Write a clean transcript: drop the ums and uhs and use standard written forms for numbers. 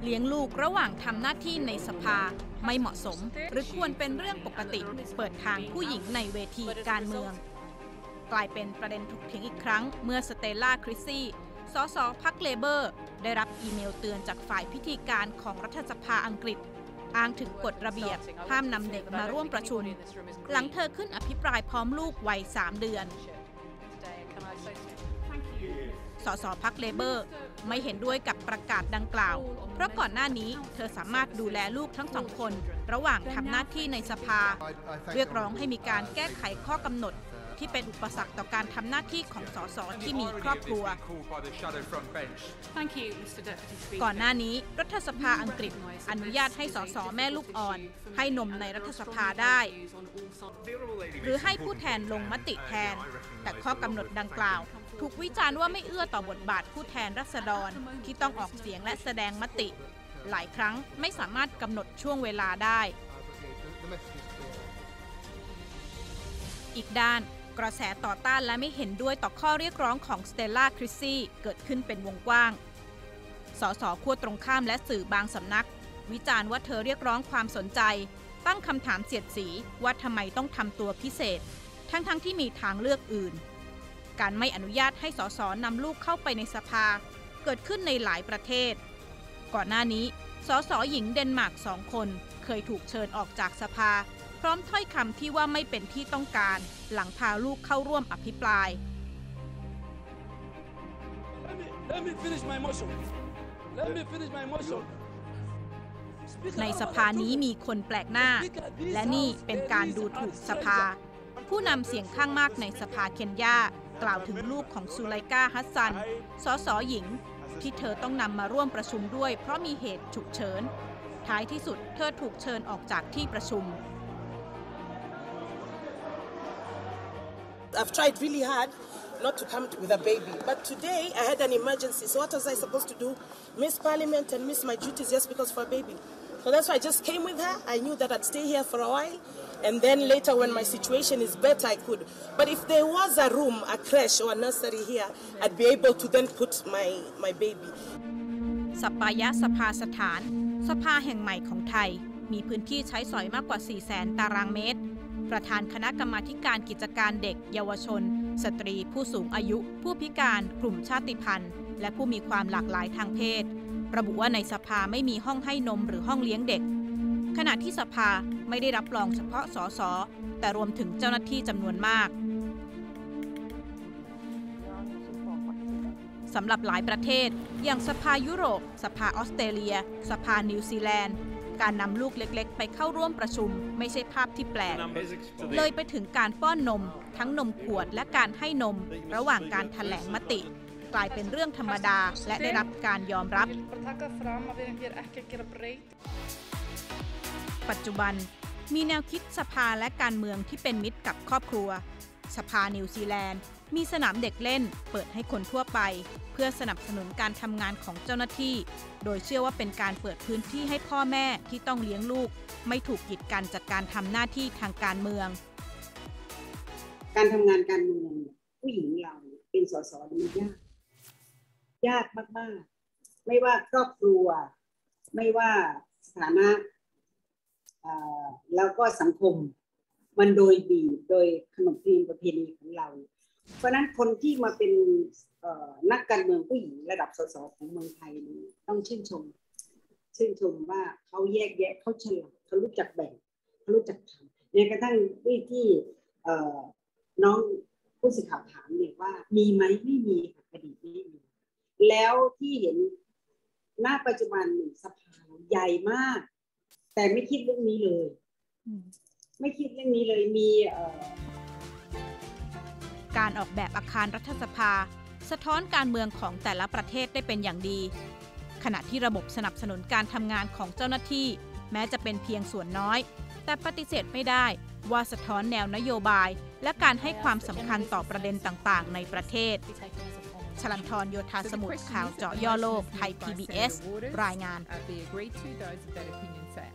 เลี้ยงลูกระหว่างทำหน้าที่ในสภาไม่เหมาะสมหรือควรเป็นเรื่องปกติเปิดทางผู้หญิงในเวทีการเมืองกลายเป็นประเด็นถกเถียงอีกครั้งเมื่อสเตลล่า คริสซี่สสพรรคเลเบอร์ได้รับอีเมลเตือนจากฝ่ายพิธีการของรัฐสภาอังกฤษอ้างถึงกฎระเบียบห้ามนำเด็กมาร่วมประชุมหลังเธอขึ้นอภิปรายพร้อมลูกวัย3 เดือนสสพรรคเลเบอร์ไม่เห็นด้วยกับประกาศดังกล่าวเพราะก่อนหน้านี้เธอสามารถดูแลลูกทั้งสองคนระหว่างทำหน้าที่ในสภาเรียกร้องให้มีการแก้ไขข้อกำหนดที่เป็นอุปสรรคต่อการทำหน้าที่ของสสที่มีครอบครัวก่อนหน้านี้รัฐสภาอังกฤษอนุญาตให้สสแม่ลูกอ่อนให้นมในรัฐสภาได้หรือให้ผู้แทนลงมติแทนแต่ข้อกำหนดดังกล่าวถูกวิจารณ์ว่าไม่เอื้อต่อบทบาทผู้แทนราษฎรที่ต้องออกเสียงและแสดงมติหลายครั้งไม่สามารถกำหนดช่วงเวลาได้อีกด้านกระแสต่อต้านและไม่เห็นด้วยต่อข้อเรียกร้องของสเตลล่า คริสซี่เกิดขึ้นเป็นวงกว้างสสขั้วตรงข้ามและสื่อบางสำนักวิจารณ์ว่าเธอเรียกร้องความสนใจตั้งคำถามเสียดสีว่าทำไมต้องทำตัวพิเศษทั้งที่มีทางเลือกอื่นการไม่อนุญาตให้สสนำลูกเข้าไปในสภาเกิดขึ้นในหลายประเทศก่อนหน้านี้สสหญิงเดนมาร์ก2 คนเคยถูกเชิญออกจากสภาพร้อมถ้อยคำที่ว่าไม่เป็นที่ต้องการหลังพาลูกเข้าร่วมอภิปรายในสภานี้มีคนแปลกหน้าและนี่เป็นการดูถูกสภาผู้นำเสียงข้างมากในสภาเคนยากล่าวถึงลูกของซูไลกา ฮัสซันสสหญิงที่เธอต้องนำมาร่วมประชุมด้วยเพราะมีเหตุฉุกเฉินท้ายที่สุดเธอถูกเชิญออกจากที่ประชุม I've tried really hard not to come with a baby, but today I had an emergency. So what was I supposed to do? Miss Parliament and miss my duties just because for a baby. So that's why I just came with her. I knew that I'd stay here for a while, and then later when my situation is better, I could. But if there was a room, a creche or a nursery here, I'd be able to then put my baby. สัปายะสภาสถานสภาแห่งใหม่ของไทยมีพื้นที่ใช้สอยมากกว่า 400,000 ตารางเมตรประธานคณะกรรมาการกิจการเด็กเยาวชนสตรีผู้สูงอายุผู้พิการกลุ่มชาติพันธุ์และผู้มีความหลากหลายทางเพศระบุว่าในสภาไม่มีห้องให้นมหรือห้องเลี้ยงเด็กขณะที่สภาไม่ได้รับรองเฉพาะสสแต่รวมถึงเจ้าหน้าที่จำนวนมากสำหรับหลายประเทศอย่างสภายุโรปสภาออสเตรเลียสภานิวซีแลนด์การนำลูกเล็กๆไปเข้าร่วมประชุมไม่ใช่ภาพที่แปลกเลยไปถึงการป้อนนมทั้งนมขวดและการให้นมระหว่างการแถลงมติกลายเป็นเรื่องธรรมดาและได้รับการยอมรับปัจจุบันมีแนวคิดสภาและการเมืองที่เป็นมิตรกับครอบครัวสภานิวซีแลนด์มีสนามเด็กเล่นเปิดให้คนทั่วไปเพื่อสนับสนุนการทำงานของเจ้าหน้าที่โดยเชื่อว่าเป็นการเปิดพื้นที่ให้พ่อแม่ที่ต้องเลี้ยงลูกไม่ถูกกีดกันจากการทำหน้าที่ทางการเมืองการทำงานการเมืองผู้หญิงเราเป็นสสมันยากมากๆไม่ว่าครอบครัวไม่ว่าสถานะแล้วก็สังคมมันโดยบีบโดยขนบธรรมเนียมประเพณีของเราเพราะนั้นคนที่มาเป็นนักการเมืองผู้หญิงระดับสสของเมืองไทยนี้ต้องชื่นชมว่าเขาแยกแยะเขาฉลาดเขารู้จักแบ่งเขารู้จักทำแม้กระทั่งที่น้องผู้สื่อข่าวถามเนี่ยว่ามีไหมไม่มีค่ะคดีไม่มีแล้วที่เห็นณปัจจุบันสภาใหญ่มากแต่ไม่คิดเรื่องนี้เลยมีการออกแบบอาคารรัฐสภาสะท้อนการเมืองของแต่ละประเทศได้เป็นอย่างดีขณะที่ระบบสนับสนุนการทำงานของเจ้าหน้าที่แม้จะเป็นเพียงส่วนน้อยแต่ปฏิเสธไม่ได้ว่าสะท้อนแนวนโยบายและการให้ความสำคัญต่อประเด็นต่างๆในประเทศชลันทร โยธาสมุทรข่าวเจาะย่อโลกไทย PBS รายงาน